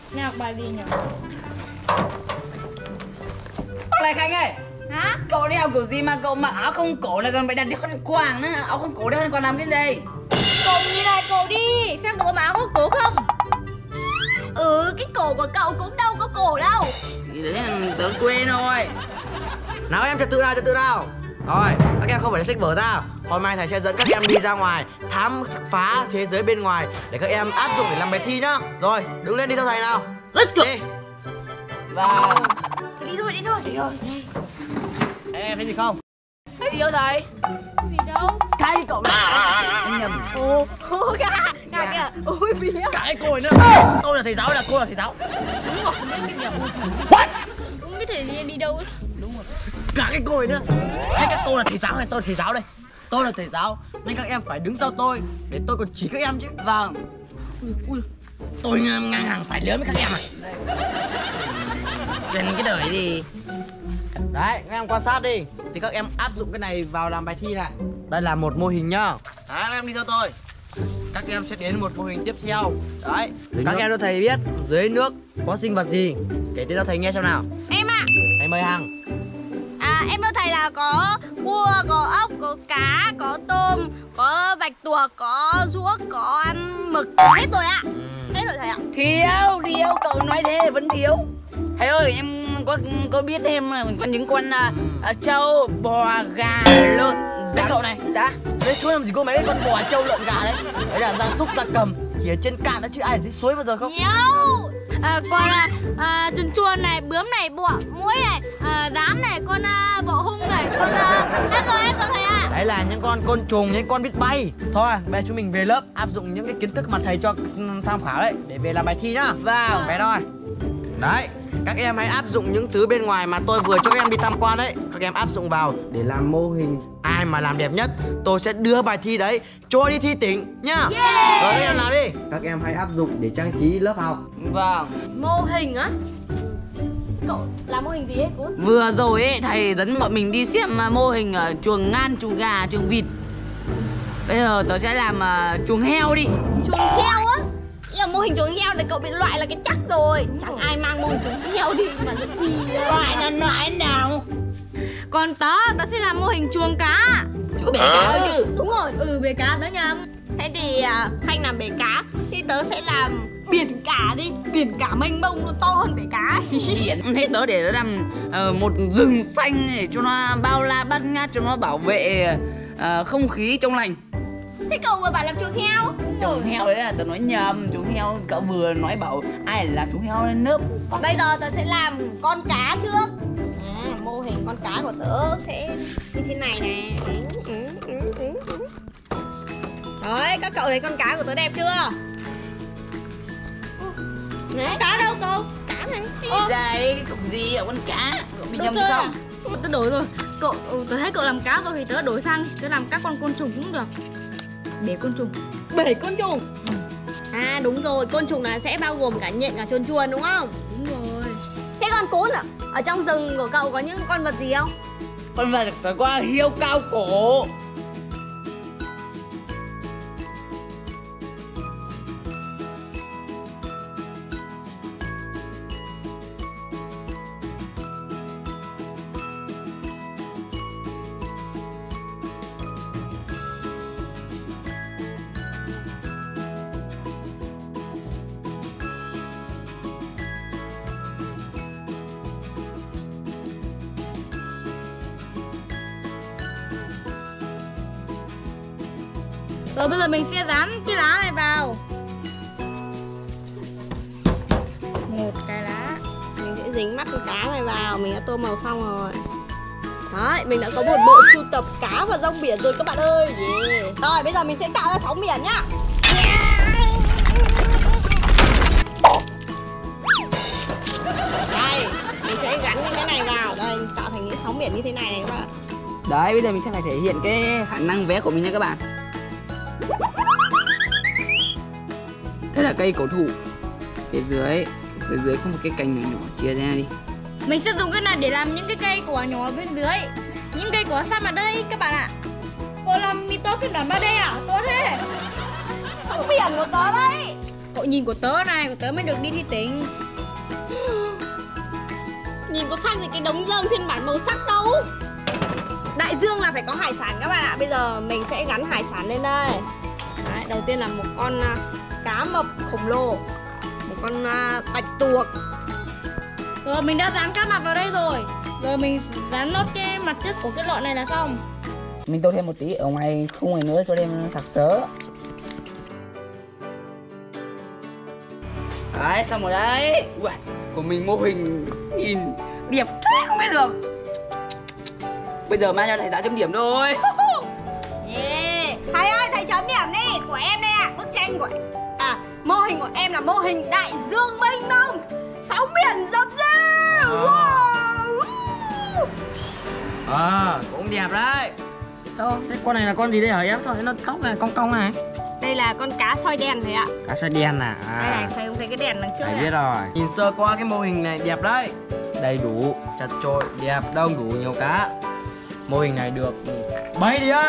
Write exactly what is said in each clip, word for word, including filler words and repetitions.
Nào bà đi nhỉ? Này Khánh ơi. Hả? Cậu đeo kiểu gì mà cậu mặc áo không cổ lại còn phải đặt cái khăn quàng nữa? Áo không cổ đeo khăn quàng làm cái gì? Cậu nhìn lại cậu đi, xem cậu có áo có cổ không? Ừ, cái cổ của cậu cũng đâu có cổ đâu. Thì đấy là tớ quên thôi. Nào em trật tự nào, trật tự nào. Rồi, các em không phải là sách vở ra. Hôm nay thầy sẽ dẫn các em đi ra ngoài khám phá thế giới bên ngoài để các em áp dụng để làm bài thi nhá. Rồi, đứng lên đi theo thầy nào. Let's go. Đi. Vâng. Đi thôi, đi thôi. Đi thôi. Ê, em thấy gì không? Thấy gì đâu thầy? Gì đâu? Cái cậu này. Em nhầm. Ồ, gà, gà kìa. Ôi bía. Cả cái cô này nữa. Tôi là thầy giáo, là cô là thầy giáo. Đúng rồi, không biết cái nhầm. What? Không biết thầy gì em đi đâu. Đúng rồi. Cả cái cô này nữa. Hay các cô là thầy giáo hay tôi là thầy giáo đây? Tôi là thầy giáo nên các em phải đứng sau tôi để tôi còn chỉ các em chứ. Vâng. Ui, ui. Tôi ngang hàng phải lớn với các em à? Trên cái đời đi. Đấy, các em quan sát đi. Thì các em áp dụng cái này vào làm bài thi này. Đây là một mô hình nhá. Đấy, các em đi theo tôi. Các em sẽ đến một mô hình tiếp theo. Đấy, dưới các nước. Em cho thầy biết dưới nước có sinh vật gì. Kể tên cho thầy nghe xem nào. Em à. Thầy mời Hằng. À, em nói thầy là có cua, có ốc, có cá, có tôm, có bạch tuộc, có ruốc, có ăn mực. Hết rồi ạ. Ừ. Hết rồi thầy ạ. Thiếu, thiếu, cậu nói thế vẫn thiếu. Thầy ơi, em có có biết thêm có những con uh, trâu, bò, gà, lợn. Dạ cậu này. Dạ. Đấy suối làm gì có mấy cái con bò, trâu, lợn, gà đấy. Đấy là gia súc, gia cầm. Chỉ ở trên cạn đó chứ ai ở dưới suối bao giờ không? Nhiều. À, con là à, chuồn chuồn này, bướm này, bọ muỗi này, à, rán này, con à, bọ hung này, con à... Hết rồi, hết rồi thầy ạ. À. Đấy là những con côn trùng, những con biết bay. Thôi, bây giờ chúng mình về lớp áp dụng những cái kiến thức mà thầy cho tham khảo đấy để về làm bài thi nhá. Vâng. Về thôi. Đấy, các em hãy áp dụng những thứ bên ngoài mà tôi vừa cho các em đi tham quan đấy. Các em áp dụng vào để làm mô hình. Ai mà làm đẹp nhất, tôi sẽ đưa bài thi đấy cho đi thi tỉnh nhá. Yeah. Rồi các em làm đi. Các em hãy áp dụng để trang trí lớp học. Vâng. Mô hình á? Cậu làm mô hình gì ấy cô? Vừa rồi ấy, thầy dẫn bọn mình đi xem mô hình uh, chuồng ngan, chuồng gà, chuồng vịt. Bây giờ tớ sẽ làm uh, chuồng heo đi. Chuồng heo á? Ý là mô hình chuồng heo này cậu bị loại là cái chắc rồi. Chẳng ai mang mô hình chuồng heo đi mà dự thi. Loại nó loại nào? Còn tớ, tớ sẽ làm mô hình chuồng cá. Chứ có bể cá chứ. Đúng rồi, ừ bể cá tớ nhầm. Thế thì uh, Khanh làm bể cá thì tớ sẽ làm biển cả đi. Biển cả mênh mông nó to hơn bể cá. Biển thế tớ để nó làm uh, một rừng xanh để cho nó bao la bát ngát, cho nó bảo vệ uh, không khí trong lành. Thế cậu vừa bảo làm chuồng heo? Chuồng heo đấy là tớ nói nhầm. Chuồng heo cậu vừa nói bảo ai làm chuồng heo lên nớp. Bây giờ tớ sẽ làm con cá trước. À, mô hình con cá của tớ sẽ như thế này nè. Ừ, ừ, ừ, ừ. Đấy, các cậu thấy con cá của tớ đẹp chưa? Đấy, cá đâu cậu? Cá này. Ra đấy, cái cục gì ở con cá? Cậu bị nhầm chưa không? À? Tớ đổi rồi. Cậu, tớ thấy cậu làm cá rồi thì tớ đổi sang đi. Tớ làm các con côn trùng cũng được. Bể côn trùng. Bể côn trùng. Ừ. À đúng rồi, côn trùng là sẽ bao gồm cả nhện, cả chuồn chuồn đúng không? Đúng rồi. Thế con cún à? Ở trong rừng của cậu có những con vật gì không? Con vật tớ qua hiêu cao cổ. Rồi bây giờ mình sẽ dán cái lá này vào. Một cái lá. Mình sẽ dính mắt con cá này vào. Mình đã tô màu xong rồi. Đấy, mình đã có một bộ sưu tập cá và rong biển rồi các bạn ơi. Yeah. Rồi bây giờ mình sẽ tạo ra sóng biển nhá. Đây, mình sẽ gắn những cái này vào. Đây, tạo thành những sóng biển như thế này này các bạn. Đấy, bây giờ mình sẽ phải thể hiện cái khả năng vẽ của mình nha các bạn. Đây là cây cổ thụ. Phía dưới, phía dưới có một cái cành nhỏ nhỏ chia ra đi. Mình sẽ dùng cái này để làm những cái cây cỏ nhỏ bên dưới. Những cây cỏ sa mạc đây các bạn ạ. Cô làm mì tô phiên bản ba D à? Tốt thế. Sóng biển của tớ đấy. Cậu nhìn của tớ này, của tớ mới được đi thi tỉnh. Nhìn có khác gì cái đống rơm phiên bản màu sắc đâu. Đại dương là phải có hải sản các bạn ạ. Bây giờ mình sẽ gắn hải sản lên đây. Đấy, đầu tiên là một con uh, cá mập khổng lồ, một con uh, bạch tuộc. Rồi mình đã dán các mặt vào đây rồi. Giờ mình dán nốt cái mặt trước của cái lọ này là xong. Mình tô thêm một tí ở ngoài khung này nữa cho đêm sặc sỡ. Đấy, xong rồi đấy. Uầy, của mình mô hình nhìn đẹp thế không biết được. Bây giờ mang cho thầy giáo chấm điểm thôi. Yeah. Thầy ơi, thầy chấm điểm đi. Của em đây ạ, à. Bức tranh của à, mô hình của em là mô hình đại dương mênh mông, sóng biển dập dìu. Wow. À, cũng đẹp đấy. Đâu, thế con này là con gì đây hả em? Sao nó tóc này cong cong này? Đây là con cá soi đen thầy ạ. Cá soi đen à? À. Đây này, thầy không thấy cái đèn đằng trước Thầy này. biết rồi. Nhìn sơ qua cái mô hình này đẹp đấy. Đầy đủ, chặt chội, đẹp, đông đủ nhiều cá. Mô hình này được bảy điểm.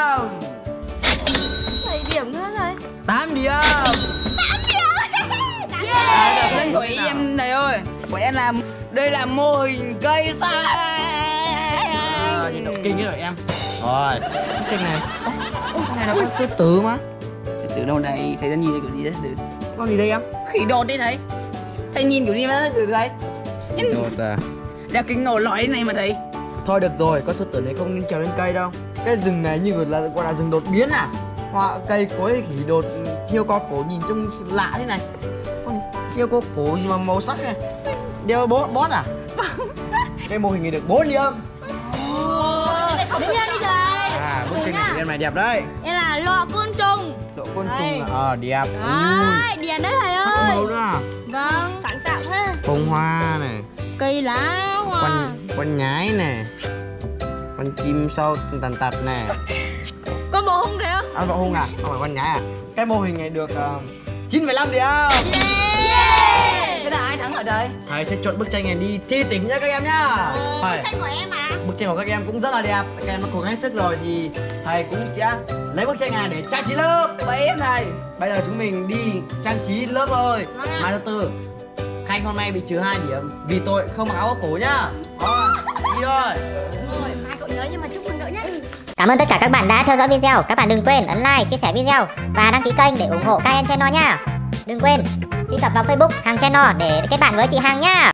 Thầy điểm nữa rồi. tám điểm. tám điểm. tám điểm. À, lên của em này ơi. Của em là đây là mô hình cây xanh. À, nhìn động kinh đấy rồi em. Rồi, bức tranh này. Ô, cái này là con sư tử mà. Sư tử đâu đây? Thầy ra nhìn thấy kiểu gì đấy? Sư tử. Con gì đây em? Khỉ đột đấy thầy. Thầy nhìn kiểu gì mà sư tử đấy? Đột à? Đeo kính nổ lõi này mà thầy. Thôi được rồi, con sư tử này không nên trèo lên cây đâu. Cái rừng này như là gọi là rừng đột biến à? Hoa cây cối khỉ đột hiêu co cổ nhìn trông lạ thế này. Con hiêu co cổ gì mà màu sắc này. Đeo bốt bốt à? Cái mô hình này được bốn điểm. Không biết đi trời. À, bức tranh này của em này đẹp đấy. Đây là lọ côn trùng. Lọ côn Đây. trùng là ờ đẹp. Đấy, điền đấy thầy Sắc ơi. màu nữa à? Vâng, sáng tạo thế. Bông hoa này, Cây lá hoa. con con nhái này, con chim sâu tàn tật này. Con bồ hung thế không? À, bộ hung à? Không phải con nhái à? Cái mô hình này được uh, chín phẩy năm điểm. Yeah. Cái là ai thắng ở đây? Thầy sẽ chọn bức tranh này đi thi tỉnh nhá các em nhá. Bức Rồi, tranh của em à? bức tranh của các em cũng rất là đẹp. Các em đã cố gắng hết sức rồi thì thầy cũng sẽ lấy bức tranh này để trang trí lớp. Vậy em thầy. Bây giờ chúng mình đi trang trí lớp rồi. Vâng ạ. Mai thứ tư Khanh hôm nay bị trừ hai điểm vì tội không mặc áo có cổ nhá. Rồi, đi thôi. Rồi, mai cậu nhớ nhưng mà chúc mừng nữa nhé. Cảm ơn tất cả các bạn đã theo dõi video. Các bạn đừng quên ấn like, chia sẻ video và đăng ký kênh để ủng hộ ca en Channel nha. Đừng quên truy cập vào Facebook Hằng Channel để kết bạn với chị Hằng nha.